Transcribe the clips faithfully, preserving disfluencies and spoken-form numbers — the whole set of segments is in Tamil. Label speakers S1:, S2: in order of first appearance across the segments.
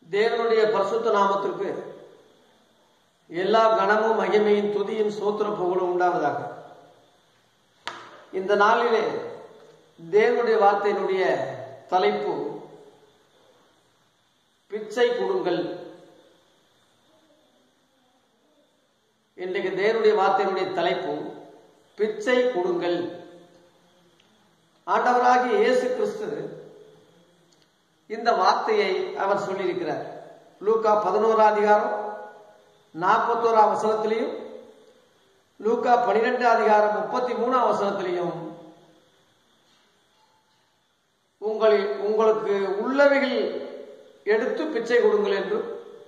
S1: தேவனுடைய பரிசுத்த நாமத்திற்கு எல்லா கனமும் மகிமையும் துதியும் சோத்திர புகழும் உண்டாவதாக. இந்த நாளிலே தேவனுடைய வார்த்தையினுடைய தலைப்பு பிச்சை கொடுங்கள். இன்றைக்கு தேவனுடைய வார்த்தையினுடைய தலைப்பு பிச்சை கொடுங்கள். ஆண்டவராகிய இயேசு கிறிஸ்து இந்த வார்த்தையை அவர் சொல்லியிருக்கிறார். லூக்கா பதினோராம் அதிகாரம் நாற்பத்தோராம் வசனத்திலையும் லூக்கா பனிரெண்டாம் அதிகாரம் முப்பத்தி மூணாம் வசனத்திலையும் உங்களில் உங்களுக்கு உள்ளவைகள் எடுத்து பிச்சை கொடுங்கள் என்றும்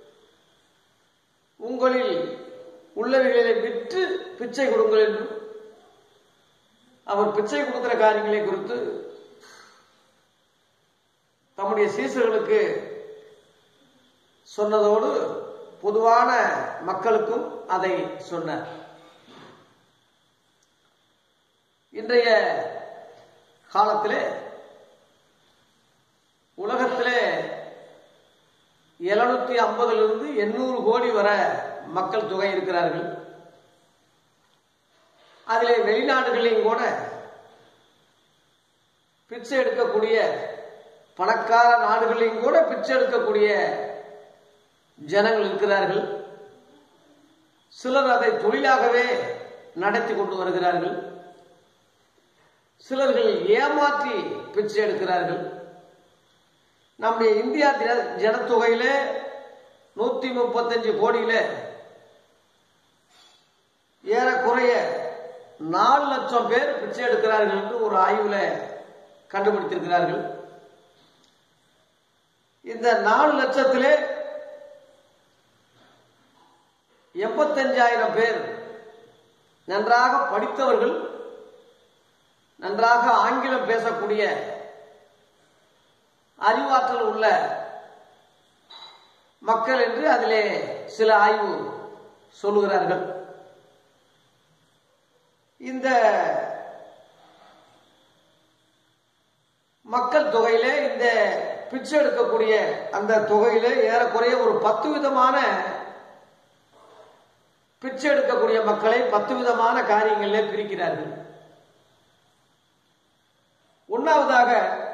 S1: உங்களில் உள்ளவைகளை விற்று பிச்சை கொடுங்கள் என்றும் அவர் பிச்சை கொடுக்கிற காரியங்களை குறித்து தம்முடைய சீசர்களுக்கு சொன்னதோடு பொதுவான மக்களுக்கும் அதை சொன்னார். இன்றைய காலத்திலே உலகத்திலே எழுநூத்தி ஐம்பதிலிருந்து எண்ணூறு கோடி வரை மக்கள் தொகை இருக்கிறார்கள். அதிலே வெளிநாடுகளையும் கூட பிச்சை எடுக்கக்கூடிய பணக்கார நாடுகளையும் கூட பிச்சை எடுக்கக்கூடிய ஜனங்கள் இருக்கிறார்கள். சிலர் அதை தொழிலாகவே நடத்தி கொண்டு வருகிறார்கள். சிலர்கள் ஏமாற்றி பிச்சை எடுக்கிறார்கள். நம்முடைய இந்தியா ஜனத்தொகையில நூத்தி முப்பத்தஞ்சு கோடியில ஏறக்குறைய நாலு லட்சம் பேர் பிச்சை எடுக்கிறார்கள் என்று ஒரு ஆய்வுல கண்டுபிடித்திருக்கிறார்கள். இந்த நாலு லட்சத்திலே எண்பத்தஞ்சாயிரம் பேர் நன்றாக படித்தவர்கள், நன்றாக ஆங்கிலம் பேசக்கூடிய அறிவாற்றல் உள்ள மக்கள் என்று அதிலே சில ஆய்வு சொல்லுகிறார்கள். இந்த மக்கள் தொகையிலே இந்த பிச்சை எடுக்கக்கூடிய அந்த தொகையிலே ஏறக்குறைய ஒரு பத்து விதமான பிச்சை எடுக்கக்கூடிய மக்களை பத்து விதமான காரியங்களிலே பிரிக்கிறார்கள். ஒன்னாவதாக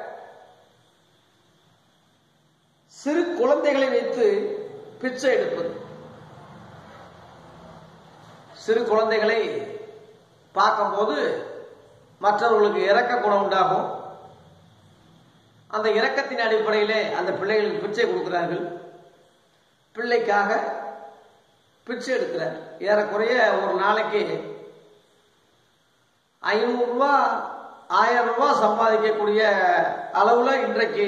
S1: சிறு குழந்தைகளை வைத்து பிச்சை எடுப்பது. சிறு குழந்தைகளை பார்க்கும்போது மற்றவர்களுக்கு இரக்க குணம் உண்டாகும். அந்த இரக்கத்தின் அடிப்படையிலே அந்த பிள்ளைகளுக்கு பிச்சை கொடுக்கிறார்கள். பிள்ளைக்காக பிச்சை எடுக்கிறார். ஏறக்குறைய ஒரு நாளைக்கு ஐநூறு ரூபா ஆயிரம் ரூபாய் சம்பாதிக்கக்கூடிய அளவுல இன்றைக்கு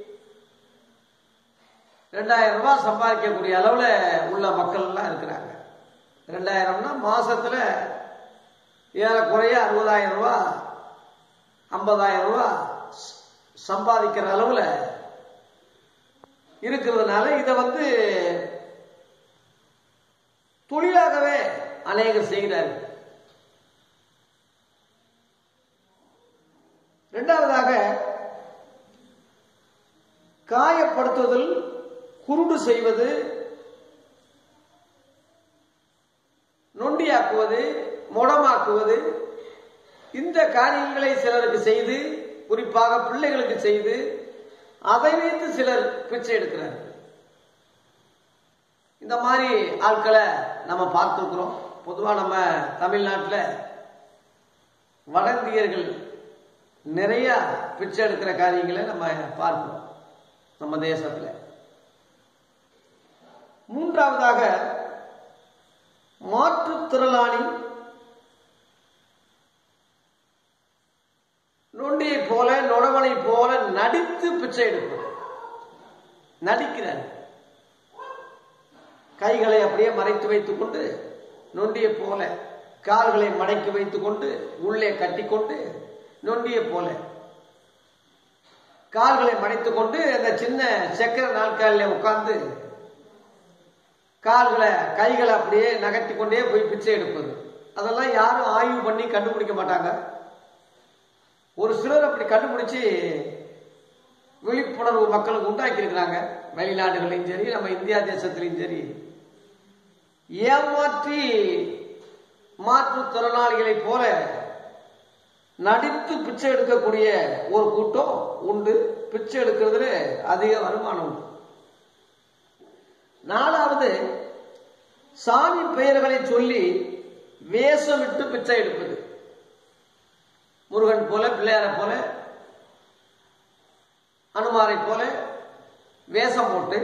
S1: ரெண்டாயிரம் ரூபாய் சம்பாதிக்கக்கூடிய அளவுல உள்ள மக்கள் எல்லாம் இருக்கிறாங்க. ரெண்டாயிரம்னா மாசத்துல ஏறக்குறைய அறுபதாயிரம் ரூபாய் ஐம்பதாயிரம் ரூபாய் சம்பாதிக்கிற அளவுல இருக்கிறதுனால இதை வந்து தொழிலாகவே அநேகர் செய்கிறார்கள். இரண்டாவதாக காயப்படுத்துவதில் குருடு செய்வது, நொண்டியாக்குவது, முடமாக்குவது, இந்த காரியங்களை சிலருக்கு செய்து, குறிப்பாக பிள்ளைகளுக்கு செய்து அதை வைத்து சிலர் பிச்சை எடுக்கிறார்கள். இந்த மாதிரி ஆட்களை நம்ம பார்த்திருக்கிறோம். பொதுவா நம்ம தமிழ்நாட்டில் வட இந்தியர்கள் நிறைய பிச்சை எடுக்கிற காரியங்களை நம்ம பார்க்கிறோம் நம்ம தேசத்துல. மூன்றாவதாக மாற்றுத்திறனாளி நொண்டியை போல நொடவனை போல நடித்து பிச்சை எடுப்பது. நடிக்கிறார். கைகளை அப்படியே மறைத்து வைத்துக் கொண்டு நொண்டியை போல, கால்களை மடக்கி வைத்துக் கொண்டு உள்ளே கட்டிக்கொண்டு நொண்டியை போல கால்களை மடைத்துக் கொண்டு அந்த சின்ன சக்கர நாற்காலில் உட்கார்ந்து கால்களை கைகளை அப்படியே நகர்த்தி கொண்டே போய் பிச்சை எடுப்பது. அதெல்லாம் யாரும் ஆய்வு பண்ணி கண்டுபிடிக்க மாட்டாங்க. ஒரு சிலர் அப்படி கண்டுபிடிச்சு விழிப்புணர்வு மக்களுக்கு உண்டாக்கி இருக்கிறாங்க. வெளிநாடுகளையும் சரி, நம்ம இந்தியா தேசத்திலையும் சரி, ஏமாற்றி மாற்றுத்திறனாளிகளை போல நடித்து பிச்சை எடுக்கக்கூடிய ஒரு கூட்டம் உண்டு. பிச்சை எடுக்கிறதுல அதிக வருமானம் உண்டு. நாலாவது, சாமி பெயர்களை சொல்லி வேஷமிட்டு பிச்சை எடுப்பது. முருகன் போல, பிள்ளையாரை போல, அனுமாரை போல வேஷம் போட்டு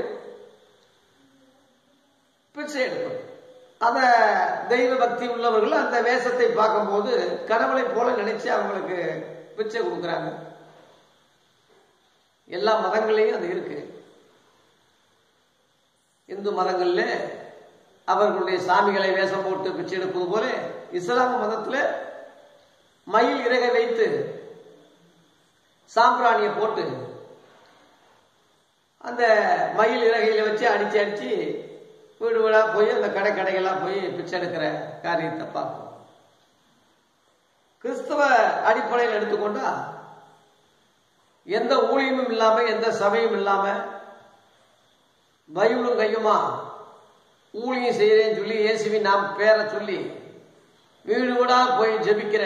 S1: பிச்சை எடுப்பது. அத தெய்வ பக்தி உள்ளவர்கள் அந்த வேஷத்தை பார்க்கும்போது கடவுளை போல நினைச்சு அவங்களுக்கு பிச்சை கொடுக்குறாங்க. எல்லா மதங்களையும் அது இருக்கு. இந்து மதங்கள்ல அவர்களுடைய சாமிகளை வேஷம் போட்டு பிச்சை எடுப்பது போல, இஸ்லாம் மதத்துல மயில் இறகை வைத்து சாம்பிராணியை போட்டு அந்த மயில் இறகையில வச்சு அடிச்சு அடிச்சு வீடு வீடா போய் அந்த கடை கடைகள்லாம் போய் பிச்சை எடுக்கிற காரியத்தை பார்ப்போம். கிறிஸ்தவ அடிப்படையில் எடுத்துக்கொண்டா எந்த ஊழியமும் இல்லாம, எந்த சபையும் இல்லாம, பைபிளும் கையுமா ஊழியம் செய்யறேன்னு சொல்லி இயேசுவின் நாம் பேரை சொல்லி வீடு வீடா போய் ஜெபிக்கிற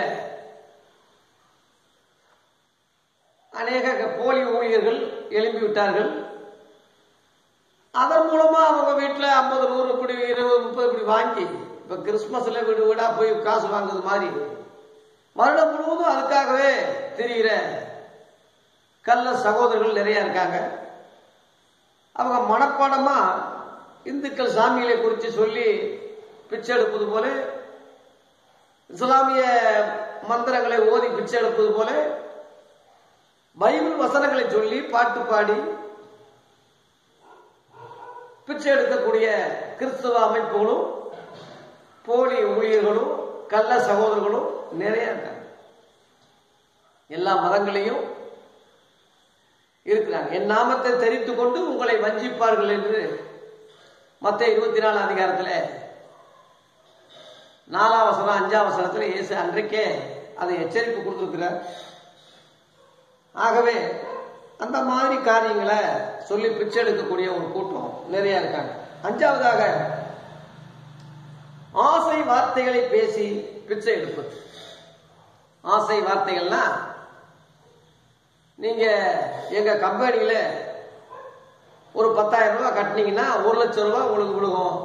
S1: அநேக போலி ஊழியர்கள் எழுப்பி விட்டார்கள். அதன் மூலமா அவங்க வீட்டுல ஐம்பது நூறு இப்படி இருபது முப்பது இப்படி வாங்கி இப்ப கிறிஸ்துமஸ்ல வீடு வீடா போய் காசு வாங்குறது மாதிரி வருடம் முழுவதும் அதுக்காகவே தெரிகிற கள்ள சகோதரர்கள் நிறைய இருக்காங்க. அவங்க மனப்பாடமா இந்துக்கள் சாமிகளை குறித்து சொல்லி பிச்சை எடுப்பது போல, இஸ்லாமிய மந்திரங்களை ஓதி பிச்சை எடுப்பது போல, பைபிள் வசனங்களை சொல்லி பாட்டு பாடி பிச்சை எடுக்கக்கூடிய கிறிஸ்துவ அமைப்புகளும் போலி ஊழியர்களும் கள்ள சகோதரர்களும் நிறைய இருக்காங்க. எல்லா மதங்களையும் இருக்கிறாங்க. என் நாமத்தை தெரித்துக் கொண்டு உங்களை வஞ்சிப்பார்கள் என்று மத்தேயு இருபத்தி நாலு அதிகாரத்துல நாலாம் வசனம் அஞ்சாம் வசனத்துல இயேசு அன்றைக்கே அதை எச்சரிப்பு கொடுத்திருக்கிறார். ஆகவே அந்த மாதிரி காரியங்களை சொல்லி பிச்சை எடுக்கக்கூடிய ஒரு கூட்டம் நிறைய இருக்காங்க. அஞ்சாவதாக, ஆசை வார்த்தைகளை பேசி பிச்சை எடுப்பது. ஆசை வார்த்தைகள்னா, நீங்க எங்க கம்பெனியில ஒரு பத்தாயிரம் ரூபாய் கட்டினீங்கன்னா ஒரு லட்சம் ரூபாய் உங்களுக்கு விழுகும்,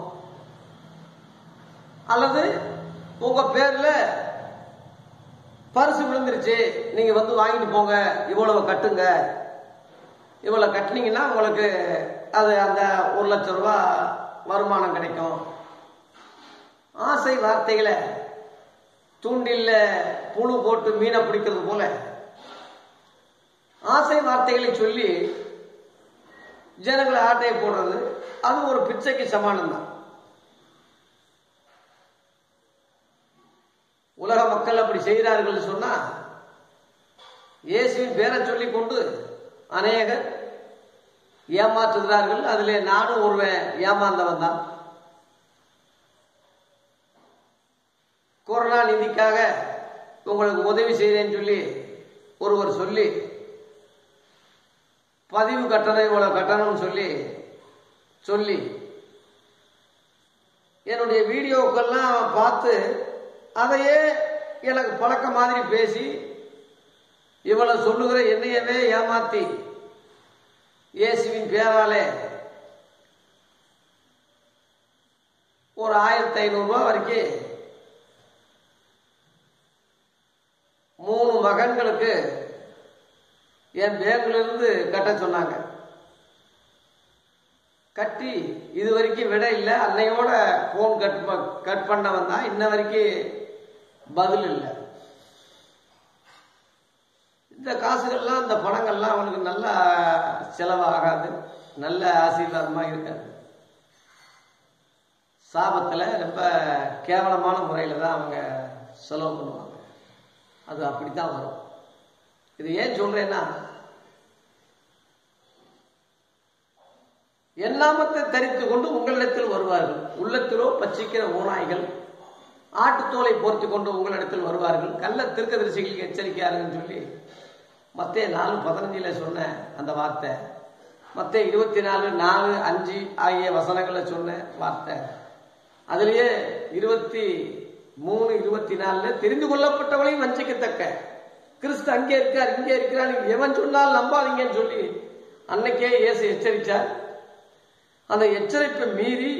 S1: அல்லது உங்க பேர்ல பரிசு விழுந்துருச்சு, நீங்க வந்து வாங்கிட்டு போங்க, இவ்வளவு கட்டுங்க, இவ்வளவு கட்டினீங்கன்னா உங்களுக்கு அது அந்த ஒரு லட்சம் ரூபாய் வருமானம் கிடைக்கும். ஆசை வார்த்தைகளை தூண்டில்ல புழு போட்டு மீனை பிடிக்கிறது போல ஆசை வார்த்தைகளை சொல்லி ஜனங்களை ஆட்டையை போடுறது, அது ஒரு பிச்சைக்கு சமானம் தான். உலக மக்கள் அப்படி செய்கிறார்கள் சொன்னா, இயேசுவின் பேரை சொல்லிக் கொண்டு அநேகர் ஏமாற்றுகிறார்கள். அதிலே நானும் ஒருவன் ஏமாந்தவன் தான். கொரோனா நிதிக்காக உங்களுக்கு உதவி செய்தேன்னு சொல்லி ஒருவர் சொல்லி, பதிவு கட்டணம் இவ்வளவு கட்டணம்னு சொல்லி சொல்லி என்னுடைய வீடியோக்கெல்லாம் பார்த்து அதையே எனக்கு பழக்க மாதிரி பேசி இவ்வளவு சொல்லுகிற என்னையவே ஏமாத்தி இயேசுவின் பேராலே ஒரு ஆயிரத்தி ஐநூறு ரூபாய் வரைக்கும் மூணு மகன்களுக்கு என் பேங்க்ல இருந்து கட்ட சொன்னாங்க. கட்டி இது வரைக்கும் விட இல்லை. அன்னையோட போன் கட் கட் பண்ணவன் தான், இன்ன வரைக்கும் பதில் இல்லை. இந்த காசுகள்லாம், இந்த பணங்கள்லாம் அவனுக்கு நல்ல செலவாகாது, நல்ல ஆசீர்வாதமாக இருக்காது. சாபத்தில் ரொம்ப கேவலமான முறையில் தான் அவங்க செலவு பண்ணுவாங்க. அது அப்படித்தான் வரும். இது ஏன் சொல்றேன்னா, என் நாமத்தை தரித்துக் கொண்டு உங்களிடத்தில் வருவார்கள், உள்ளத்திலோ பச்சிக்கிற ஓநாய்கள் ஆட்டுத்தோலை போர்த்தி கொண்டு உங்களிடத்தில் வருவார்கள், கள்ள தீர்க்கதரிசிகளுக்கு எச்சரிக்கையாருன்னு சொல்லி மத்தேயு நாலு பதினஞ்சுல சொன்ன அந்த வார்த்தை, மத்தேயு இருபத்தி நாலு நாலு அஞ்சு ஆகிய வசனங்களை சொன்ன வார்த்தை. அதுலயே இருபத்தி மூணு இருபத்தி நாலுல தெரிந்து கொள்ளப்பட்டவளையும் வஞ்சிக்கத்தக்க கிறிஸ்து அங்கே இருக்கார் இங்கே இருக்கிறார், எவன் சொன்னால் நம்பாதீங்கன்னு சொல்லி அன்னைக்கே இயேசு எச்சரித்தார். அந்த எச்சரிப்பை மீறி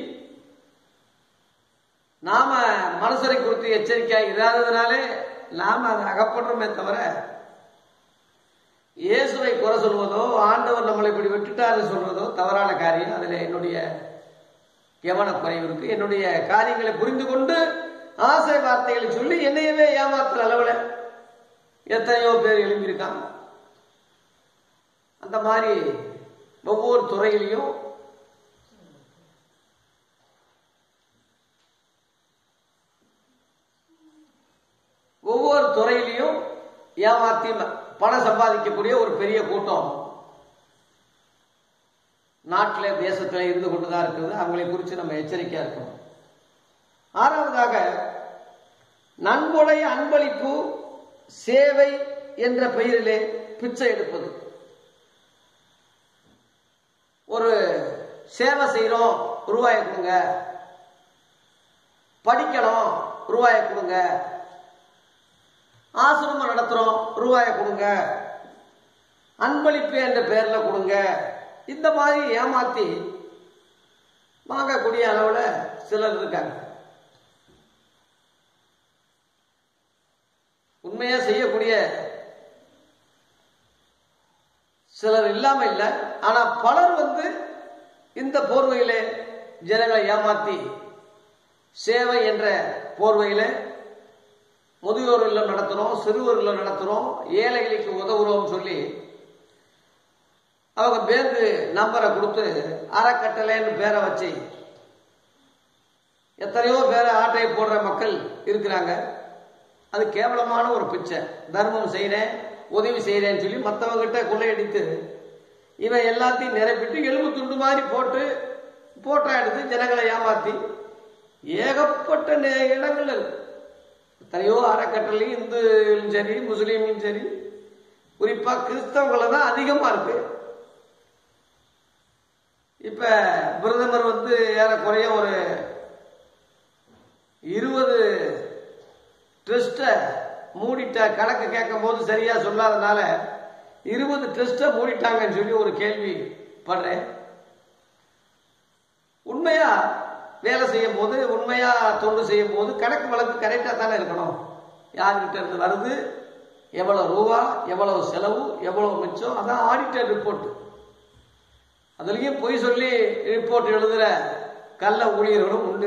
S1: நாம மனுஷரை குறித்து எச்சரிக்கை இராததுனாலே நாம அதை அகப்படுறோமே தவிர இயேசுவை குறை சொல்வதோ ஆண்டவர் நம்மளை இப்படி விட்டுட்டாரு சொல்வதோ தவறான காரியம். அதுல என்னுடைய கவனக்குறைவு இருக்கு. என்னுடைய காரியங்களை புரிந்து கொண்டு ஆசை வார்த்தைகளை சொல்லி என்னையவே ஏமாத்துற அளவுல எத்தனையோ பேர் எழுந்திருக்காங்க. அந்த மாதிரி ஒவ்வொரு துறையிலையும் ஒவ்வொரு துறையிலையும் ஏமாத்தி பணம் சம்பாதிக்கக்கூடிய ஒரு பெரிய கூட்டம் நாட்டில் தேசத்தில் இருந்து கொண்டுதான் இருக்குது. அவங்களை குறித்து நம்ம எச்சரிக்கையா இருக்கணும். ஆறாவதாக, நன்கொடை, அன்பளிப்பு, சேவை என்ற பெயரிலே பிச்சை எடுப்பது. ஒரு சேவை செய்யறோம், ரூபாயை கொடுங்க, படிக்கணும் ரூபாயை கொடுங்க, ஆசிரமம் நடத்துறோம் ரூபாயை கொடுங்க, அன்பளிப்பு என்ற பெயர்ல கொடுங்க, இந்த மாதிரி ஏமாத்தி வாங்கக்கூடிய அளவுல சிலர் இருக்காங்க. உண்மையா செய்யக்கூடிய சிலர் இல்லாம இல்லை. ஆனா பலர் வந்து இந்த போர்வையில ஜனங்களை ஏமாத்தி சேவை என்ற போர்வையில முதியோர் இல்லம் நடத்துறோம், சிறுவர் இல்லம் நடத்துறோம், ஏழைகளுக்கு உதவுறோம் சொல்லி அவங்க பேங்கு நம்பரை கொடுத்து அறக்கட்டளைன்னு பேரை வச்சு எத்தனையோ பேரை ஆட்டையை போடுற மக்கள் இருக்கிறாங்க. அது கேவலமான ஒரு பிச்சை. தர்மம் செய்யறேன், உதவி செய்யறேன்னு சொல்லி மற்றவங்கிட்ட கொள்ளையடித்து இவன் எல்லாத்தையும் நிரப்பிட்டு எலும்பு துண்டு மாதிரி போட்டு போட்டோ எடுத்து ஜனங்களை ஏமாத்தி ஏகப்பட்ட இடங்கள்ல இருக்கு. எத்தனையோ அறக்கட்டளை இந்துவும் சரி முஸ்லீமும் சரி, குறிப்பா கிறிஸ்தவங்கள தான் அதிகமா இருக்கு. இப்ப பிரதமர் வந்து ஏறக்குறைய ஒரு இருபது ட்ரஸ்ட மூடிட்ட கணக்கு கேட்கும் போது சரியா சொல்லாதனால இருபது ட்ரஸ்ட மூடிட்டாங்கன்னு சொல்லி ஒரு கேள்வி படுறேன். உண்மையா வேலை செய்யும் போது, உண்மையா தொண்டு செய்யும் போது கணக்கு வழக்கு கரெக்டா தானே இருக்கணும். யார்கிட்ட இருந்து வருது, எவ்வளவு ரூபா, எவ்வளவு செலவு, எவ்வளவு மிச்சம், அதான் ஆடிட்டர் ரிப்போர்ட். அதுலயும் பொய் சொல்லி ரிப்போர்ட் எழுதுற கள்ள ஊழியர்களும் உண்டு.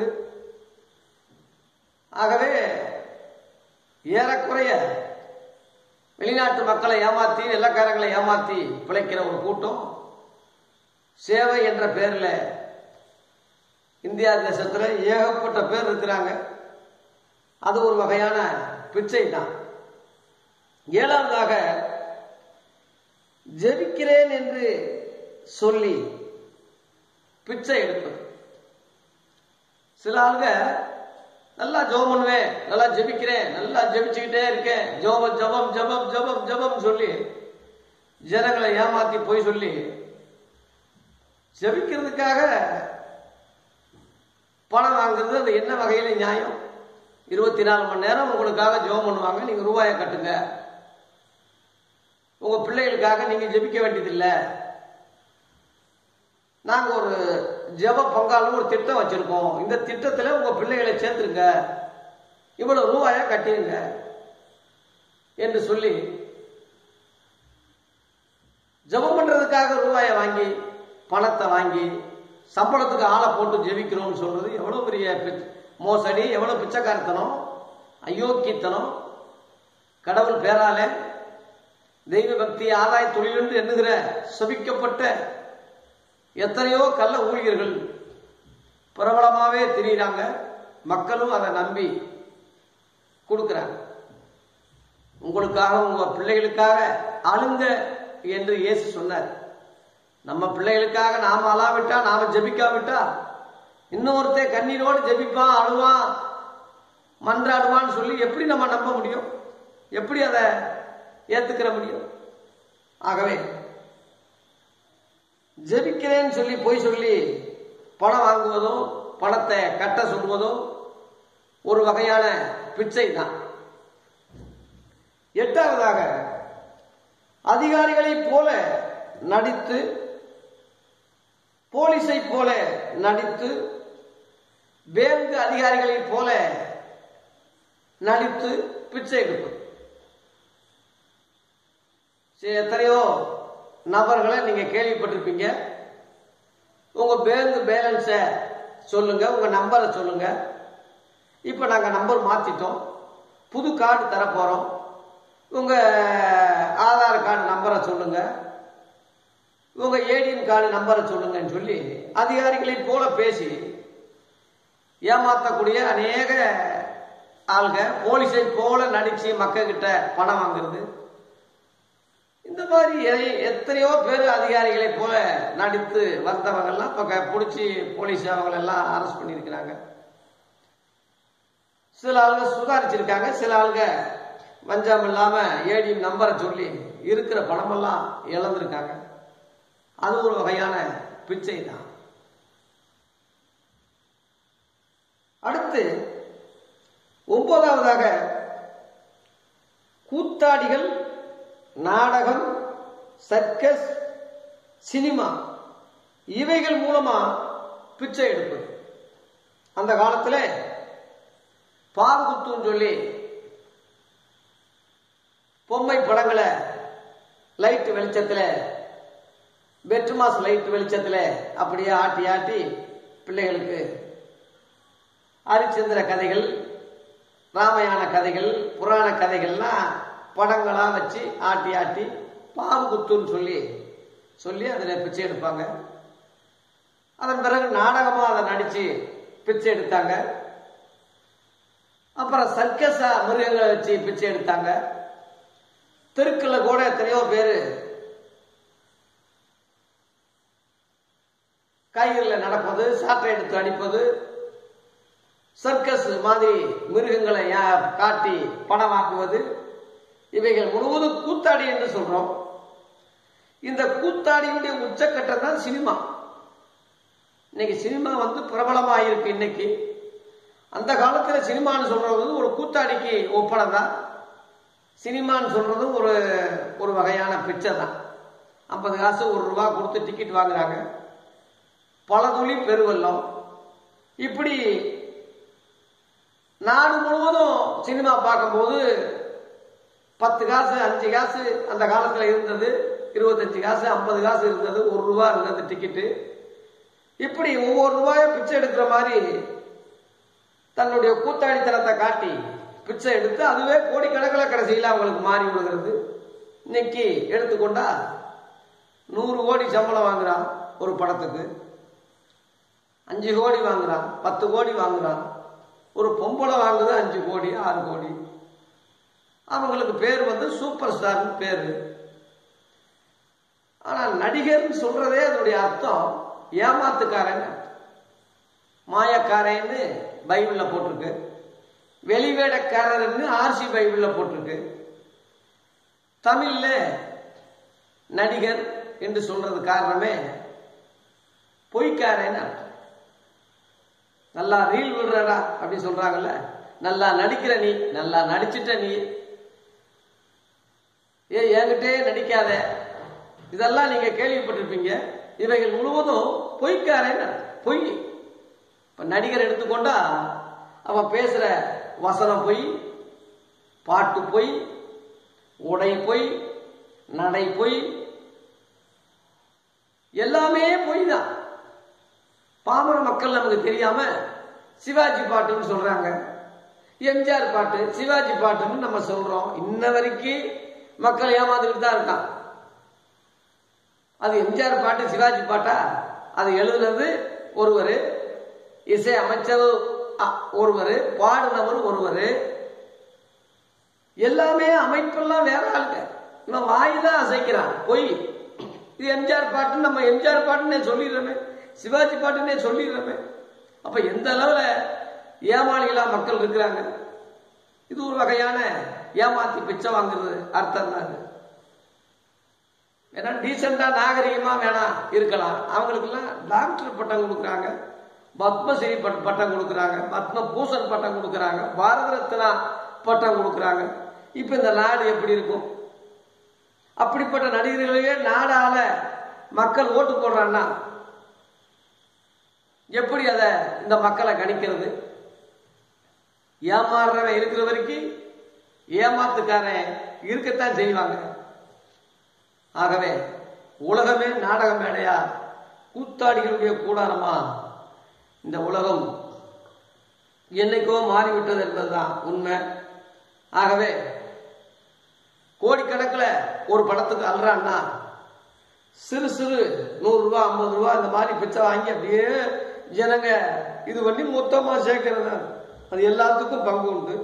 S1: ஆகவே ஏறக்குறைய வெளிநாட்டு மக்களை ஏமாத்தி, வெள்ளக்காரங்களை ஏமாத்தி பிழைக்கிற ஒரு கூட்டம் சேவை என்ற பேர்ல இந்தியா தேசத்துல ஏகப்பட்ட பேர் இருக்கிறாங்க. அது ஒரு வகையான பிச்சை தான். ஏழாவதாக, ஜெபிக்கிறேன் என்று சொல்லி பிச்சை எடுப்பது. சில ஆளுங்க நல்லா ஜெபம் பண்ணுவேன், நல்லா ஜெபிக்கிறேன், நல்லா ஜெபிச்சுக்கிட்டே இருக்கேன், ஜெபம் ஜெபம் ஜெபம் ஜெபம் ஜெபம் சொல்லி ஜனங்களை ஏமாத்தி போய் சொல்லி ஜெபிக்கிறதுக்காக பணம் வாங்குறது. அது என்ன வகையில நியாயம்? இருபத்தி நாலு மணி நேரம் உங்களுக்காக ஜெபம் பண்ணுவாங்க, நீங்க ரூபாயை கட்டுங்க. உங்க பிள்ளைகளுக்காக நீங்க ஜெபிக்க வேண்டியதில்லை. நாங்க ஒரு ஜெப பங்காளம் ஒரு திட்டம் வச்சிருக்கோம், இந்த திட்டத்துல உங்க பிள்ளைகளை சேர்த்துருங்க, இவ்வளவு ரூபாயா கட்டிருங்க என்று சொல்லி ஜெபம் பண்றதுக்காக ரூபாயை வாங்கி, பணத்தை வாங்கி, சம்பளத்துக்கு ஆளை போட்டு ஜெபிக்கிறோம்னு சொல்றது எவ்வளவு பெரிய மோசடி, எவ்வளவு பிச்சைக்காரத்தனம், அயோக்கியத்தனம். கடவுள் பேரால தெய்வ பக்தி ஆதாய தொழில் என்று எண்ணுகிற சபிக்கப்பட்ட எத்தனையோ கள்ள ஊழியர்கள் பிரபலமாவே தெரியுறாங்க. மக்களும் அதை நம்பி கொடுக்கிறாங்க. உங்களுக்காக, உங்க பிள்ளைகளுக்காக அழுங்க என்று இயேசு சொன்னார். நம்ம பிள்ளைகளுக்காக நாம அழாவிட்டா, நாம ஜெபிக்காவிட்டா, இன்னொருத்தன் கண்ணீரோடு ஜெபிப்பான், அழுவான், மன்றாடுவான்னு சொல்லி எப்படி நம்ம நம்ப முடியும்? எப்படி அதை ஏத்துக்கிற முடியும்? ஆகவே ஜெபிக்கிறேன்னு சொல்லி போய் சொல்லி பணம் வாங்குவதும் பணத்தை கட்ட சொல்வதும் ஒரு வகையான பிச்சை தான். எட்டாவதாக, அதிகாரிகளைப் போல நடித்து, போலீஸை போல நடித்து, பேங்க் அதிகாரிகளைப் போல நடித்து பிச்சை எடுப்பது. எத்தனையோ நபர்களை நீங்க கேள்விப்பட்டிருப்பீங்க. உங்க பேங்க் பேலன்ஸ சொல்லுங்க, உங்க நம்பரை சொல்லுங்க. இப்ப நாங்க நம்பர் மாத்திட்டோம், புது கார்டு தர போறோம், உங்க ஆதார் கார்டு நம்பரை சொல்லுங்க, உங்க ஏடிஎம் கார்டு நம்பரை சொல்லுங்கன்னு சொல்லி அதிகாரிகளை போல பேசி ஏமாத்தக்கூடிய அநேக ஆள்க போலீஸை போல நடிச்சு மக்கள் கிட்ட பணம் வாங்குறது. இந்த மாதிரி எத்தனையோ பேர் அதிகாரிகளை போல நடித்து வந்தவங்க எல்லாம் இப்ப பிடிச்சி போலீஸ் அவங்க எல்லாம் அரெஸ்ட் பண்ணிருக்கிறாங்க. சில ஆளுங்க சுதாரிச்சிருக்காங்க, சில ஆளுங்க வஞ்சம் இல்லாம ஏடிஎம் நம்பரை சொல்லி இருக்கிற பணமெல்லாம் இழந்திருக்காங்க. அது ஒரு வகையான பிச்சை தான். அடுத்து ஒன்பதாவதாக, கூத்தாடிகள், நாடகம், சர்க்கஸ், சினிமா இவைகள் மூலமா பிச்சை எடுப்பது. அந்த காலத்துல பாகுத்துன்னு சொல்லி பொம்மை படங்களை லைட் வெளிச்சத்துல, பெட்மாஸ் லைட் வெளிச்சத்துல அப்படியே ஆட்டி ஆட்டி பிள்ளைகளுக்கு ஹரிச்சந்திர கதைகள், ராமாயண கதைகள், புராண கதைகள்லாம் படங்களா வச்சு ஆட்டி ஆட்டி பாகுத்துன்னு சொல்லி சொல்லி அதில் பிச்சை எடுப்பாங்க. அதன் பிறகு நாடகமா அதை நடிச்சு பிச்சை எடுத்தாங்க. அப்புறம் சர்க்கஸா மிருகங்களை வச்சு பிச்சை எடுத்தாங்க. தெருக்குல கூட எத்தனையோ பேரு கைகளில் நடப்பது, சாட்டை எடுத்து அடிப்பது, சர்க்கஸ் மாதிரி மிருகங்களை காட்டி பணமாக்குவது, இவைகள் முழுவதும் கூத்தாடி என்று சொல்றோம். இந்த கூத்தாடியுடைய உச்சக்கட்டம் தான் சினிமா. இன்னைக்கு சினிமா வந்து பிரபலமா இருக்கு. இன்னைக்கு அந்த காலத்துல சினிமான்னு சொல்றது ஒரு கூத்தாடிக்கு ஒப்பனை தான். சினிமான்னு சொல்றது ஒரு ஒரு வகையான பிச்சை தான். ஐம்பது காசு ஒரு ரூபா கொடுத்து டிக்கெட் வாங்குறாங்க. பல துளி பெருவெல்லம். இப்படி நாடு முழுவதும் சினிமா பார்க்கும்போது பத்து காசு, அஞ்சு காசு அந்த காலத்துல இருந்தது, இருபத்தஞ்சு காசு, ஐம்பது காசு இருந்தது, ஒரு ரூபா இருந்தது டிக்கெட்டு. இப்படி ஒவ்வொரு ரூபாயும் பிச்சை எடுக்கிற மாதிரி தன்னுடைய கூத்தாடித்தனத்தை காட்டி பிச்சை எடுத்து அதுவே கோடிக்கணக்கில் கடைசியில் அவங்களுக்கு மாறி விடுகிறது. இன்னைக்கு எடுத்துக்கொண்டா நூறு கோடி சம்பளம் வாங்குறான் ஒரு படத்துக்கு, அஞ்சு கோடி வாங்குறான், பத்து கோடி வாங்குறான். ஒரு பொம்பளை வாங்குது அஞ்சு கோடி, ஆறு கோடி. அவங்களுக்கு பேர் வந்து சூப்பர் ஸ்டார் பேரு. ஆனா நடிகர்னு சொல்றதே அதனுடைய அர்த்தம் ஏமாத்துக்காரன், மாயக்காரன்னு பைபிள்ல போட்டிருக்கு. வெளிவேடக்காரர்னு ஆர்சி பைபிள்ல போட்டிருக்கு. தமிழ்ல நடிகர் என்று சொல்றது காரணமே பொய்க்காரன்னு அர்த்தம். நல்லா ரீல் விடுறடா அப்படி சொல்றாங்கல்ல, நல்லா நடிக்கிற நீ, நல்லா நடிச்சிட்ட நீ, ஏ என்கிட்டே நடிக்காத, இதெல்லாம் நீங்க கேள்விப்பட்டிருப்பீங்க. இவைகள் முழுவதும் பொய்க்காரன், பொய். இப்ப நடிகர் எடுத்துக்கொண்டா அவன் பேசுற வசனம் பொய், பாட்டு பொய், உடை பொய், நடை பொய், எல்லாமே பொய் தான். பாமர மக்கள் நமக்கு தெரியாம சிவாஜி பாட்டுன்னு சொல்றாங்க, எம்ஜிஆர் பாட்டு, சிவாஜி பாட்டுன்னு நம்ம சொல்றோம். இன்ன வரைக்கும் மக்கள் ஏமாந்துக்கிட்டு தான் இருக்கான். அது எம்ஜிஆர் பாட்டு, சிவாஜி பாட்டா? அது எழுதுனது ஒருவர், இசை அமைச்சர் ஒருவர், பாடினவர் ஒருவர், எல்லாமே அமைப்பெல்லாம் வேற ஆளுங்க. நம்ம வாயிதான் அசைக்கிறான், பொய். இது எம்ஜிஆர் பாட்டுன்னு நம்ம எம்ஜிஆர் பாட்டுன்னே சொல்லிடுறோமே, சிவாஜி பாட்டுன்னே சொல்லிடுறோமே. அப்ப எந்த அளவுல ஏமாளிகளா மக்கள் இருக்கிறாங்க. இது ஒரு வகையான ஏமாத்தி பிச்சை வாங்குறது அர்த்தம் தான். ஏன்னா டீசெண்டா நாகரிகமா வேணாம் இருக்கலாம். அவங்களுக்கெல்லாம் டாக்டர் பட்டம் கொடுக்குறாங்க, பத்மஸ்ரீ பட்டம் கொடுக்குறாங்க, பத்ம பூஷன் பட்டம் கொடுக்குறாங்க, பாரத ரத்னா பட்டம் கொடுக்குறாங்க. இப்ப இந்த நாடு எப்படி இருக்கும்? அப்படிப்பட்ட நடிகர்களையே நாடால மக்கள் ஓட்டு போடுறான்னா எப்படி அத இந்த மக்களை கணிக்கிறது? ஏமாறுறவன் இருக்கிற வரைக்கும் ஏமாத்துக்காரன் இருக்கத்தான் செய்வாங்க. ஆகவே உலகமே நாடக மேடையா, கூத்தாடிகளுடைய கூடாரமா இந்த உலகம் என்னைக்கோ மாறிவிட்டது என்பதுதான் உண்மை. ஆகவே கோடிக்கணக்கில் ஒரு படத்துக்கு அல்றான்னா சிறு சிறு நூறு ரூபா ஐம்பது ரூபா இந்த மாதிரி பிச்சை வாங்கி அப்படியே ஜனங்க இது பண்ணி மொத்தமா சேர்க்கிறது. அது எல்லாத்துக்கும் பங்கு உண்டு.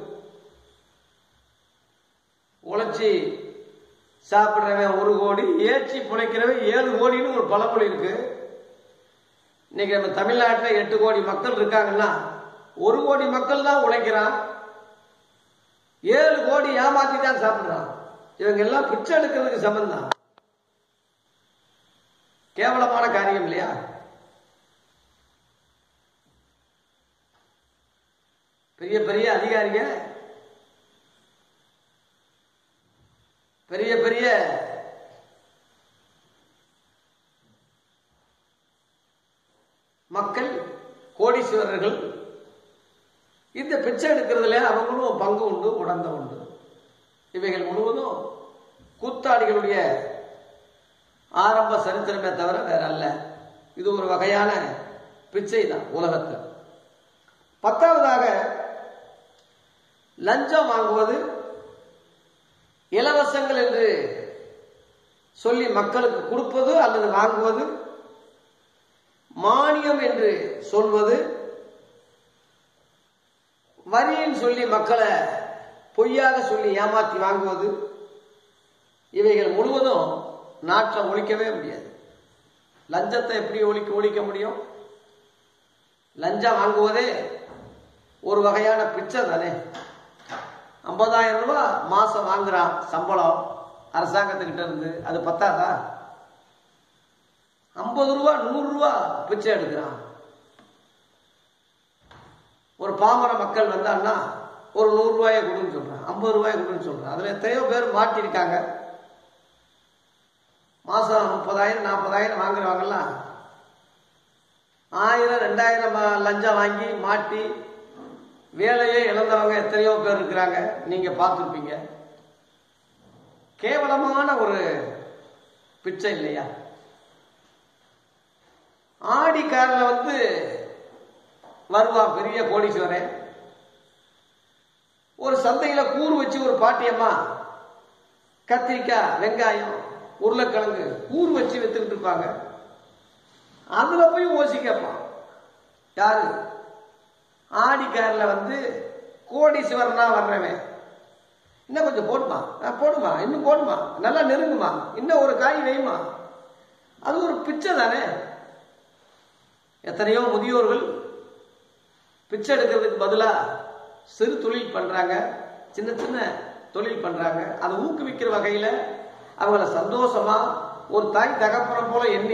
S1: உழைச்சி சாப்பிடுறவன் ஒரு கோடி, ஏச்சி பிழைக்கிறவன் ஏழு கோடின்னு ஒரு பழமொழி இருக்கு. இன்னைக்கு நம்ம தமிழ்நாட்டில் எட்டு கோடி மக்கள் இருக்காங்கன்னா ஒரு கோடி மக்கள் தான் உழைக்கிறான், ஏழு கோடி ஏமாத்தி தான் சாப்பிடுறான். இவங்க எல்லாம் பிச்சை எடுக்கிறதுக்கு சம்பந்தம். கேவலமான காரியம் இல்லையா? பெரிய பெரிய அதிகாரிக, பெரிய பெரிய மக்கள், கோடீஸ்வரர்கள் இந்த பிச்சை எடுக்கிறதுல அவங்களும் பங்கு உண்டு, உடந்த உண்டு. இவைகள் முழுவதும் கூத்தாடிகளுடைய ஆரம்ப சரித்திரமே தவிர வேற அல்ல. இது ஒரு வகையான பிச்சை தான் உலகத்தில். பத்தாவதாக லஞ்சம் வாங்குவது, இலவசங்கள் என்று சொல்லி மக்களுக்கு கொடுப்பது அல்லது வாங்குவது, மானியம் என்று சொல்வது, வரின்னு சொல்லி மக்களை பொய்யாக சொல்லி ஏமாற்றி வாங்குவது, இவைகள் முழுவதும் நாட்டை ஒழிக்கவே முடியாது. லஞ்சத்தை எப்படி ஒழிக்க ஒழிக்க முடியும்? லஞ்சம் வாங்குவதே ஒரு வகையான பிச்சை தானே. ஐம்பதாயிரம் ரூபாய் மாசம் வாங்குறான் சம்பளம் அரசாங்கத்துக்கிட்ட இருந்து, அது பத்தாதா? ஐம்பது ரூபா நூறு ரூபா பிச்சை எடுக்கிறான். ஒரு பாமர மக்கள் வந்தான்னா ஒரு நூறு ரூபாயை கொடுன்னு சொல்றான், ஐம்பது ரூபாயை கொடுன்னு சொல்றான். அதுல எத்தனையோ பேர் மாட்டிருக்காங்க. மாசம் முப்பதாயிரம் நாற்பதாயிரம் வாங்குறவங்கலாம் ஆயிரம் ரெண்டாயிரம் லஞ்சம் வாங்கி மாட்டி வேலையே இழந்தவங்க எத்தனையோ பேர் இருக்கிறாங்க. நீங்க பார்த்துருப்பீங்க. கேவலமான ஒரு பிச்சை இல்லையா? ஆடி காரில் வந்து வருவான் பெரிய கோடீஸ்வரன். ஒரு சந்தையில கூறு வச்சு ஒரு பாட்டியம்மா கத்திரிக்காய் வெங்காயம் உருளைக்கிழங்கு கூறு வச்சு வித்துக்கிட்டு இருப்பாங்க. அதுல போய் ஓசி கேட்பான். யாரு? ஆடிக்காரில் வந்து கோடீஸ்வரனா வர்றவன். இன்னும் கொஞ்சம் போடுமா, போடுமா, இன்னும் போடுமா, நல்லா நெருங்குமா, இன்னும் ஒரு காய் வையுமா. அது ஒரு பிச்சை தானே. எத்தனையோ முதியோர்கள் பிச்சை எடுக்கிறதுக்கு பதிலா சிறு தொழில் பண்றாங்க, சின்ன சின்ன தொழில் பண்றாங்க. அதை ஊக்குவிக்கிற வகையில அவங்கள சந்தோஷமா ஒரு தாய் தகப்பனம் போல எண்ணி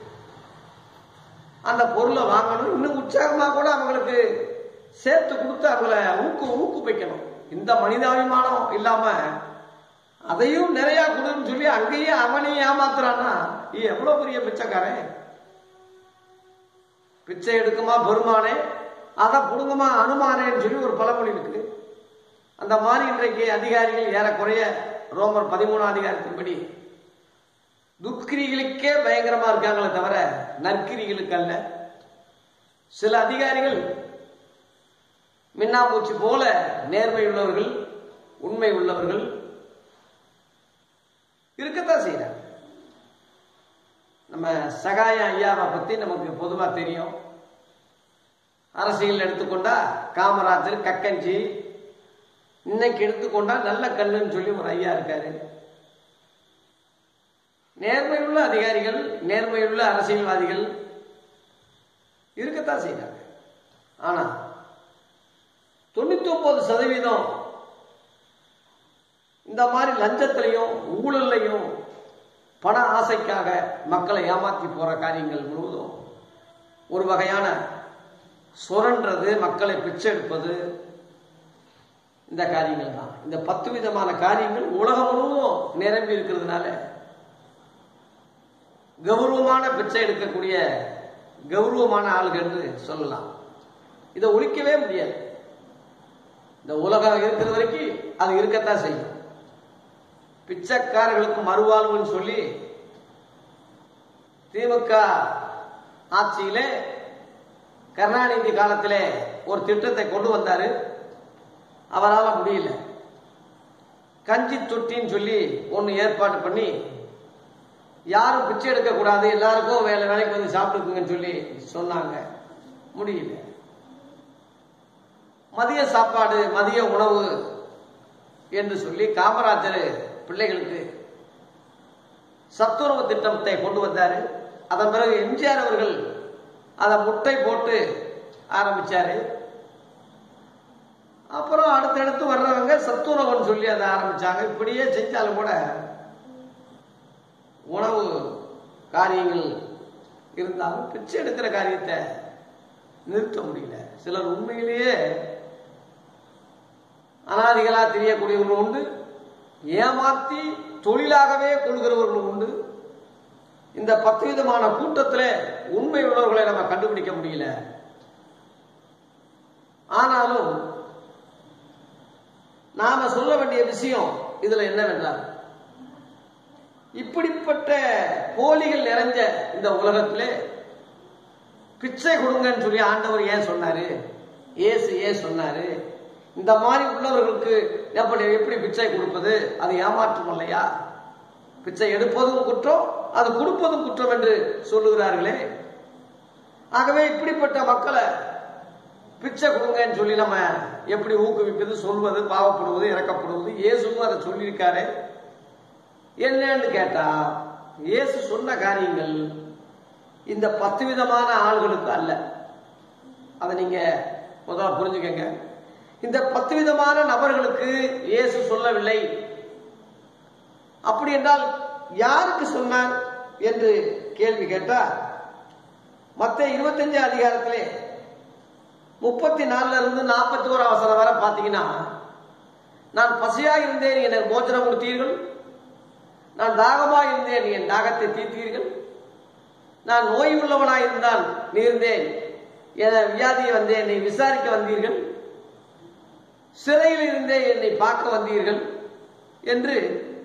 S1: அந்த பொருளை வாங்கணும். இன்னும் உற்சாகமா கூட அவங்களுக்கு சேர்த்து கொடுத்து அவங்கள ஊக்கு ஊக்குவிக்கணும். இந்த மனிதாபிமானம் இல்லாம அதையும் நிறைய கொடுன்னு சொல்லி அங்கேயே அவனையும் ஏமாத்துறான்னா எவ்வளவு பெரிய பிச்சைக்காரன். பிச்சை எடுக்குமா பெருமானே, அதை புடுங்குமா அனுமானேன்னு சொல்லி ஒரு பழமொழி இருக்கு. அந்த மாதிரி இன்றைக்கு அதிகாரிகள் ஏறக்குறைய ரோமர் பதிமூணாம் அதிகாரத்தின்படி துக்கிரிகளுக்கே பயங்கரமா இருக்காங்களே தவிர நற்கிரிகளுக்கு அல்ல. சில அதிகாரிகள் மின்னாமூச்சி போல நேர்மை உள்ளவர்கள், உண்மை உள்ளவர்கள் இருக்கத்தான் செய்யறாங்க. நம்ம சகாய ஐயாவை பத்தி நமக்கு பொதுவா தெரியும். அரசியல் எடுத்துக்கொண்டா காமராஜர், கக்கஞ்சி, இன்னைக்கு எடுத்துக்கொண்டா நல்ல கல்லுன்னு சொல்லி ஒரு ஐயா இருக்காரு. நேர்மையுள்ள அதிகாரிகள், நேர்மையுள்ள அரசியல்வாதிகள் இருக்கத்தான் செய்யறாங்க. ஆனா தொண்ணூத்தி ஒன்பது சதவீதம் இந்த மாதிரி லஞ்சத்திலையும் ஊழல்லையும் பண ஆசைக்காக மக்களை ஏமாற்றி போற காரியங்கள் முழுவதும் ஒரு வகையான சுரன்றது, மக்களை பிச்சை எடுப்பது, இந்த காரியங்கள் தான். இந்த பத்து விதமான காரியங்கள் உலகம் முழுவதும் நிரம்பி இருக்கிறதுனால கௌரவமான பிச்சை எடுக்கக்கூடிய கௌரவமான ஆளுகள் என்று சொல்லலாம். இதை ஒழிக்கவே முடியாது. இந்த உலகம் இருக்கிற வரைக்கும் அது இருக்கத்தான் செய்யும். பிச்சைக்காரர்களுக்கு மறுவாழ்வுன்னு சொல்லி திமுக ஆட்சியிலே கருணாநிதி காலத்திலே ஒரு திட்டத்தை கொண்டு வந்தாரு. அவரால் முடியல. கஞ்சி தொட்டின்னு சொல்லி ஒன்னு ஏற்பாடு பண்ணி யாரும் பிச்சை எடுக்க கூடாது, எல்லாருக்கும் வேலை வேலைக்கு வந்து சாப்பிட்டுக்குங்கன்னு சொல்லி சொன்னாங்க. முடியல. மதிய சாப்பாடு, மதிய உணவு என்று சொல்லி காமராஜர் பிள்ளைகளுக்கு சத்துணவு திட்டத்தை கொண்டு வந்தாரு. அதன் பிறகு எம்ஜிஆர் அவர்கள் அதை முட்டை போட்டு ஆரம்பிச்சாரு. அப்புறம் அடுத்தடுத்து வர்றவங்க சத்துணவுன்னு சொல்லி அதை ஆரம்பிச்சாங்க. இப்படியே செஞ்சாலும் கூட உணவு காரியங்கள் இருந்தாலும் பிச்சை எடுக்கிற காரியத்தை நிறுத்த முடியல. சிலர் உண்மையிலேயே அனாதிகளா தெரியக்கூடியவர்கள் உண்டு, ஏமாத்தி தொழிலாகவே கொள்கிறவர்கள் உண்டு. இந்த பத்து விதமான கூட்டத்தில் உண்மை உள்ளவர்களை நம்ம கண்டுபிடிக்க முடியல. ஆனாலும் நாம சொல்ல வேண்டிய விஷயம் இதுல என்னவென்றால், இப்படிப்பட்ட போலிகள் நிறைஞ்ச இந்த உலகத்திலே பிச்சை கொடுங்கன்னு சொல்லி ஆண்டவர் ஏன் சொன்னாரு, இயேசு ஏன் சொன்னாரு? இந்த மாதிரி உள்ளவர்களுக்கு எப்படி எப்படி பிச்சை கொடுப்பது? அது ஏமாற்றம் இல்லையா? பிச்சை எடுப்பதும் குற்றம், அது கொடுப்பதும் குற்றம் என்று சொல்லுகிறார்களே. ஆகவே இப்படிப்பட்ட மக்களை பிச்சை கொடுங்கன்னு சொல்லி நம்ம எப்படி ஊக்குவிப்பது, சொல்வது, பாவப்படுவது, இறக்கப்படுவது? இயேசுவும் அதை சொல்லியிருக்காரு. என்னன்னு கேட்டா, இயேசு சொன்ன காரியங்கள் இந்த பத்து விதமான ஆள்களுக்கு அல்ல. அதை நீங்க முதல்ல புரிஞ்சுக்கங்க. இந்த பத்து விதமான நபர்களுக்கு இயேசு சொல்லவில்லை. அப்படி என்றால் யாருக்கு சொன்னார் என்று கேள்வி கேட்டா, மத்தேயு இருபத்தஞ்சு அதிகாரத்திலே முப்பத்தி நாலுல இருந்து நாற்பத்தி ஓரு அவசரம் வரை பாத்தீங்கன்னா, நான் பசியாக இருந்தேன், எனக்கு போஜனம் கொடுத்தீர்கள். நான் தாகமாக இருந்தேன், என் தாகத்தை தீர்த்தீர்கள். நான் நோய் உள்ளவனாய் இருந்தால் நீர்ந்தேன், என வியாதியை வந்தேன், என்னை விசாரிக்க வந்தீர்கள். சிறையில் இருந்தே என்னை பார்க்க வந்தீர்கள் என்று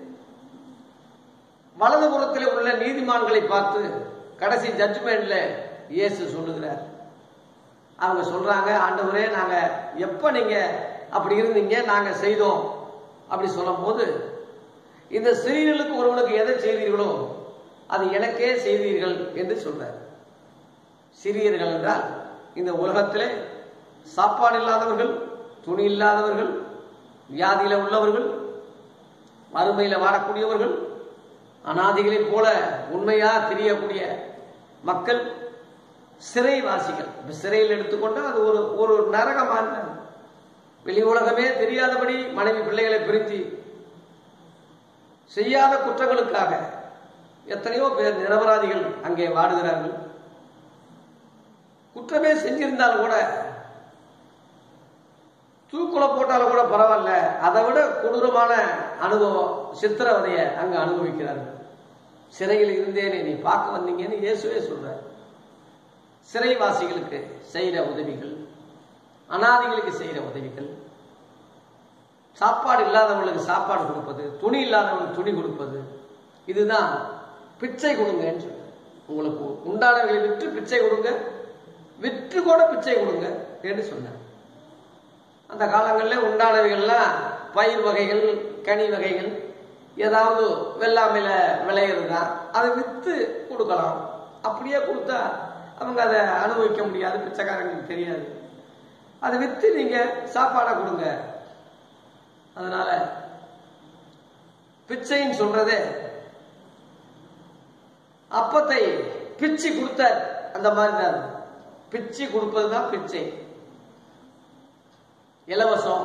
S1: வலதுபுறத்தில் உள்ள நீதிமான்களை பார்த்து கடைசி ஜட்ஜ்மெண்ட்ல இயேசு சொல்லுகிறார். அவங்க சொல்றாங்க, ஆண்டவரே நாங்க எப்ப நீங்க அப்படி இருந்தீங்க நாங்க செய்தோம் அப்படி சொல்லும் போது, இந்த சிறியர்களுக்கு ஒருவனுக்கு எதை செய்தீர்களோ அது எனக்கே செய்தீர்கள் என்று சொல்றார். சிறியர்கள் என்றால் இந்த உலகத்திலே சாப்பாடு இல்லாதவர்கள், துணி இல்லாதவர்கள், வியாதியில உள்ளவர்கள், வறுமையில வாழக்கூடியவர்கள், அனாதிகளை போல உண்மையா தெரியக்கூடிய மக்கள், சிறைவாசிகள். சிறையில் எடுத்துக்கொண்டு அது ஒரு ஒரு நரகமான வெளி உலகமே தெரியாதபடி மனைவி பிள்ளைகளை பிரித்து செய்யாத குற்றங்களுக்காக எத்தனையோ பேர் நிரபராதிகள் அங்கே வாடுகிறார்கள். குற்றமே செஞ்சிருந்தால் கூட தூக்குல போட்டாலும் கூட பரவாயில்ல, அதை விட கொடூரமான அனுபவம், சித்திரவதையை அங்கு அனுபவிக்கிறார்கள். சிறையில் இருந்தேனே நீ பார்க்க வந்தீங்கன்னு இயேசுவே சொல்றார். சிறைவாசிகளுக்கு செய்கிற உதவிகள், அனாதிகளுக்கு செய்கிற உதவிகள், சாப்பாடு இல்லாதவங்களுக்கு சாப்பாடு கொடுப்பது, துணி இல்லாதவங்களுக்கு துணி கொடுப்பது, இதுதான் பிச்சை கொடுங்கன்னு சொல்ற. உங்களுக்கு உண்டானவர்களை விற்று பிச்சை கொடுங்க, விற்று கூட பிச்சை கொடுங்க என்று சொன்னார். அந்த காலங்களில் உண்டானவைகள்லாம் பயிர் வகைகள், கனி வகைகள், ஏதாவது வெள்ளாமையில விளையிறதுதான், அதை விற்று கொடுக்கலாம். அப்படியே கொடுத்தா அவங்க அதை அனுபவிக்க முடியாது, பிச்சைக்காரங்களுக்கு தெரியாது. அதை விற்று நீங்க சாப்பாடை கொடுங்க. அதனால பிச்சைன்னு சொல்றதே அப்பத்தை பிச்சு கொடுத்த அந்த மாதிரி தான். பிச்சு கொடுப்பதுதான் பிச்சை, இலவசம்.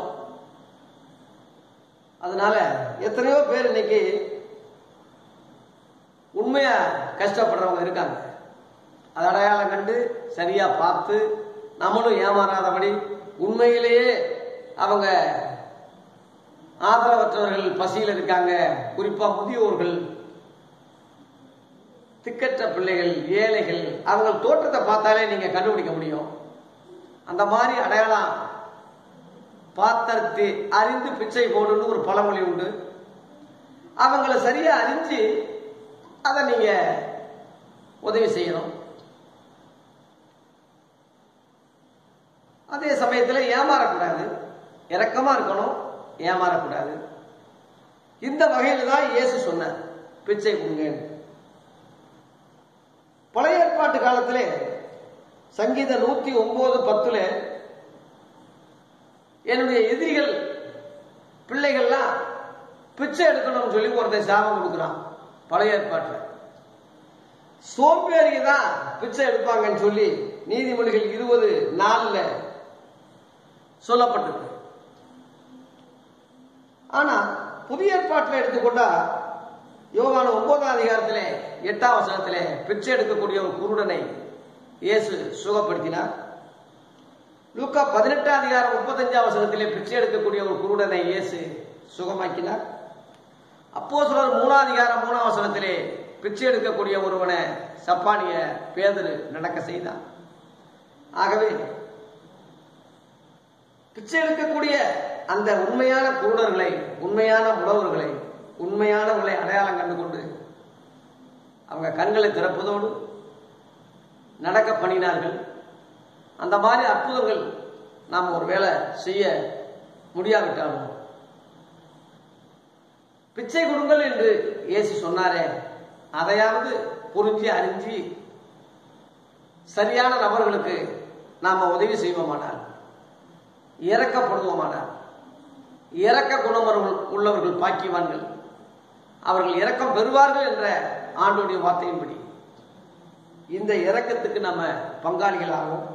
S1: அதனால எத்தனையோ பேர் இன்னைக்கு உண்மையா கஷ்டப்படுறவங்க இருக்காங்க. அது அடையாளம் கண்டு சரியா பார்த்து நம்மளும் ஏமாறாதபடி உண்மையிலேயே அவங்க ஆதரவற்றவர்கள் பசியில் இருக்காங்க, குறிப்பா முதியோர்கள், திக்கற்ற பிள்ளைகள், ஏழைகள், அவங்க தோற்றத்தை பார்த்தாலே நீங்க கண்டுபிடிக்க முடியும். அந்த மாதிரி அடையாளம் பார்த்தத்தை அறிந்து பிச்சை போடுன்னு ஒரு பழமொழி உண்டு. அவங்களை சரியா அறிஞ்சு அதை நீங்க உதவி செய்யணும். அதே சமயத்தில் ஏமாறக்கூடாது, இரக்கமா இருக்கணும், ஏமாறக்கூடாது. இந்த வகையில் தான் இயேசு சொன்னார் பிச்சை கொடுங்க. பழைய ஏற்பாட்டு காலத்திலே சங்கீத நூத்தி ஒன்பது பத்துல என்னுடைய எதிரிகள் பிள்ளைகள்லாம் பிச்சை எடுக்கணும்னு சொல்லி ஒருத்தர் சாபம் கொடுக்கிறான். பழைய ஏற்பாட்டில் சோம்பேறி தான் பிச்சை எடுப்பாங்கன்னு சொல்லி நீதிமொழிகள் இருபது நாலுல சொல்லப்பட்டிருக்கு. ஆனா புதிய ஏற்பாட்டில் எடுத்துக்கொண்டா யோவான் ஒன்பதாம் அதிகாரத்திலே எட்டாம் வசனத்திலே பிச்சை எடுக்கக்கூடிய ஒரு குருடனை இயேசு சுகப்படுத்தினார். லூக்கா பதினெட்டாம் அதிகாரம் முப்பத்தஞ்சாம் வசனத்திலே பிச்சை எடுக்கக்கூடிய ஒரு குருடனை இயேசு சுகமாக்கினார். அப்போஸ்தலர் மூணாம் அதிகாரம் மூணாம் வசனத்திலே பிச்சை எடுக்கக்கூடிய ஒருவனை சப்பானிய பேதுரு நடக்க செய்தான். ஆகவே பிச்சை எடுக்கக்கூடிய அந்த உண்மையான குருடர்களை, உண்மையான முடவர்களை, உண்மையானவர்களை அடையாளம் கண்டு கொண்டு அவங்க கண்களை திறப்பதோடு நடக்க பண்ணினார்கள். அந்த மாதிரி அற்புதங்கள் நாம் ஒரு வேலை செய்ய முடியாவிட்டாலும் பிச்சை கொடுங்கள் என்று இயேசு சொன்னாரே, அதையாவது புரிஞ்சு அறிஞ்சு சரியான நபர்களுக்கு நாம உதவி செய்வோமானால், இரக்கப்படுவோமானால், இரக்க குணம் உள்ளவர்கள் பாக்கியவான்கள், அவர்கள் இரக்கம் பெறுவார்கள் என்ற ஆண்டோடைய வார்த்தையின்படி இந்த இரக்கத்துக்கு நம்ம பங்காளிகள் ஆகும்.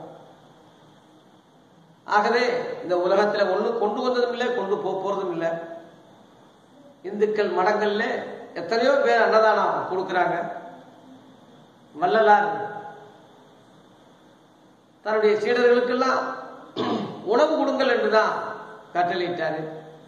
S1: ஆகவே இந்த உலகத்தில் ஒண்ணு கொண்டு வந்ததும் இல்லை, கொண்டு போறதும் இல்லை. இந்துக்கள் மடங்கள்ல எத்தனையோ பேர் அன்னதானம் கொடுக்கிறாங்க. வள்ளலார் தன்னுடைய சீடர்களுக்கெல்லாம் உணவு கொடுங்கள் என்றுதான் கட்டளையிட்டாரு.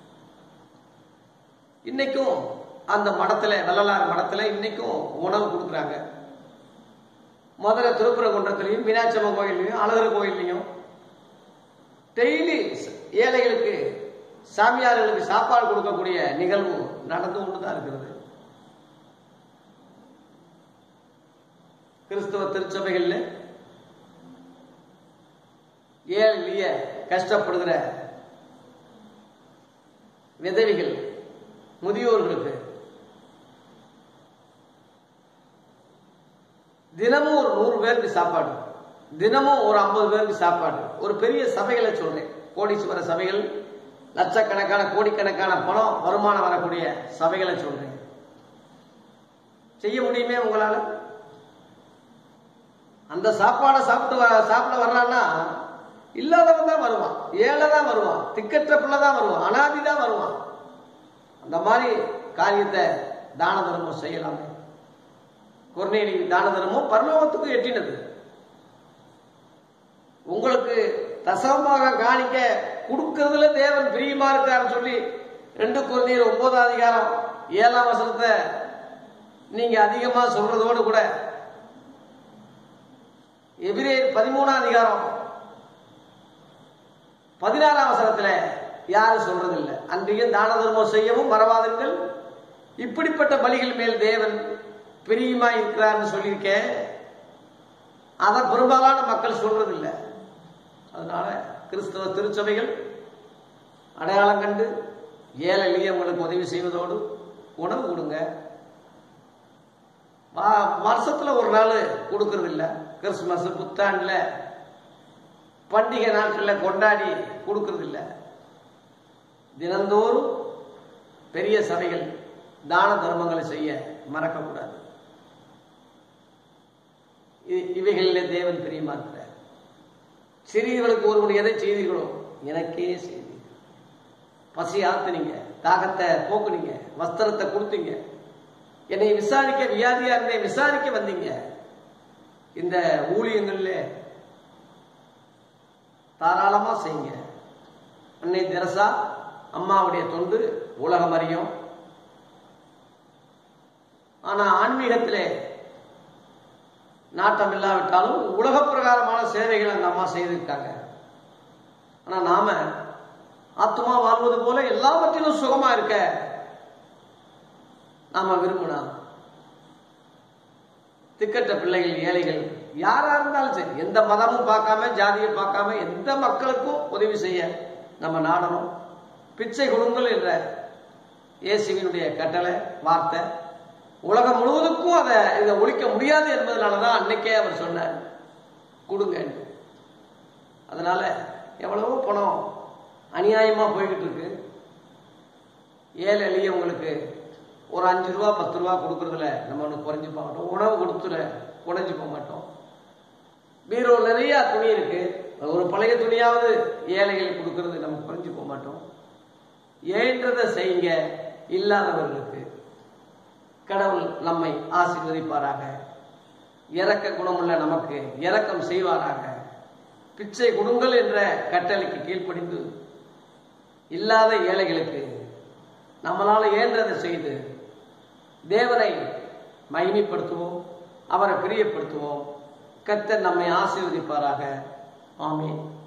S1: இன்னைக்கும் அந்த மடத்துல, வள்ளலார் மடத்துல இன்னைக்கும் உணவு கொடுக்குறாங்க. மதுரை திருப்பரங்குன்றத்திலையும் மீனாட்சியம்மன் கோயிலையும் அழகர் கோயிலையும் டெய்லி ஏழைகளுக்கு, சாமியார்களுக்கு சாப்பாடு கொடுக்கக்கூடிய நிகழ்வு நடந்து கொண்டுதான் இருக்கிறது. கிறிஸ்தவ திருச்சபைகள்ல ஏழை கஷ்டப்படுகிற விதவிகள், முதியோர்களுக்கு தினமும் ஒரு நூறு பேருக்கு சாப்பாடு, தினமும் ஒரு ஐம்பது பேருக்கு சாப்பாடு. ஒரு பெரிய சபைகளை சொல்றேன், கோடீஸ்வர சபைகள், லட்சக்கணக்கான கோடிக்கணக்கான பணம் வருமானம் வரக்கூடிய சபைகளை சொல்றேன். செய்ய முடியுமே உங்களால? அந்த சாப்பாடை சாப்பிட்டு சாப்பிட வர்றான்னா இல்லாதவன் தான் வருவான், ஏழை தான் வருவான், திக்கற்ற பிள்ளை தான் வருவான், அனாதி தான் வருவான். அந்த மாதிரி காரியத்தை தான தர்மம் செய்யலாமே. கொர்நேலி தான தர்மம் பரலோகத்துக்கு எட்டினது. உங்களுக்கு தசமமாக காணிக்க கொடுக்கறதுல தேவன் பிரியமா இருக்காருன்னு சொல்லி ரெண்டு கொர்நேலி ஒன்பதாம் அதிகாரம் ஏழாம் வசனத்தை நீங்க அதிகமா சொல்றதோடு கூட எபிரேயர் பதிமூணாம் அதிகாரம் பதினாறாம் வசனத்துல யாரும் சொல்றது இல்லை, அன்றையும் தான தர்மம் செய்யவும் மறவாதீர்கள், இப்படிப்பட்ட பலிகள் மேல் தேவன் பிரியமா இருக்கிறார்னு சொல்லியிருக்கேன். அதை பெரும்பாலான மக்கள் சொல்றது இல்லை. அதனால கிறிஸ்தவ திருச்சபைகள் அடையாளம் கண்டு ஏழை எளியவங்களுக்கு உதவி செய்வதோடு உணவு கொடுங்க. வருஷத்துல ஒரு நாள் கொடுக்கறது இல்லை, கிறிஸ்துமஸ் புத்தாண்டுல பண்டிகை நாட்கள்ல கொண்டாடி கொடுக்கறது இல்லை. தினந்தோறும் பெரிய சபைகள் தான தர்மங்களை செய்ய மறக்கக்கூடாது. இவைகளிலே தேவன் பிரியமா இருக்கிறார். சிறியவர்களுக்கு ஒருவன் எதை செய்தீர்களோ எனக்கே செய்தி. பசி ஆத்துனீங்க, தாகத்தை போக்குனீங்க, வஸ்திரத்தை கொடுத்தீங்க, என்னை விசாரிக்க, வியாதியா இருந்தே விசாரிக்க வந்தீங்க. இந்த ஊழியங்கள்ல தாராளமா செய்யுங்க. அன்னை தெரசா அம்மாவுடைய தொண்டு உலகம் அறியும். ஆனா ஆன்மீகத்திலே நாட்டம் இல்லாவிட்டாலும் உலக பிரகாரமான சேவைகள் அந்த அம்மா செய்திருக்காங்க. ஆனா நாம ஆத்மா வாழ்வது போல எல்லாவற்றிலும் சுகமா இருக்க நாம விரும்பினா, திக்கற்ற பிள்ளைகள், ஏழைகள், யாரா இருந்தாலும் சரி, எந்த மதமும் பார்க்காம, ஜாதியை பார்க்காம எந்த மக்களுக்கும் உதவி செய்ய நம்ம நாடணும். பிச்சை கொடுங்கள் என்ற இயேசுவினுடைய கட்டளை வார்த்தை உலகம் முழுவதுக்கும் அதை இதை ஒழிக்க முடியாது என்பதனாலதான் அன்னைக்கே அவர் சொன்னார், கொடுங்க. அதனால எவ்வளவோ பணம் அநியாயமா போய்கிட்டு இருக்கு. ஏழை எளியவங்களுக்கு ஒரு அஞ்சு ரூபா பத்து ரூபா கொடுக்கறதுல நம்ம ஒன்று குறைஞ்சு போக மாட்டோம். உணவு கொடுத்துல குறைஞ்சு போக மாட்டோம். பீரோ நிறைய துணி இருக்கு, ஒரு பழைய துணியாவது ஏழைகளுக்கு கொடுக்கறது நம்ம குறைஞ்சு போக மாட்டோம். ஏன்றதை செய்யுங்க. இல்லாதவர்களுக்கு கடவுள் நம்மை ஆசீர்வதிப்பாராக. இரக்க குணமுள்ள நமக்கு இரக்கம் செய்வாராக. பிச்சை கொடுங்கள் என்ற கட்டளைக்கு கீழ்ப்படிந்து இல்லாத ஏழைகளுக்கு நம்மளால இயன்றதை செய்து தேவனை மகிமைப்படுத்துவோம், அவரை பிரியப்படுத்துவோம். கர்த்தர் நம்மை ஆசீர்வதிப்பாராக. ஆமென்.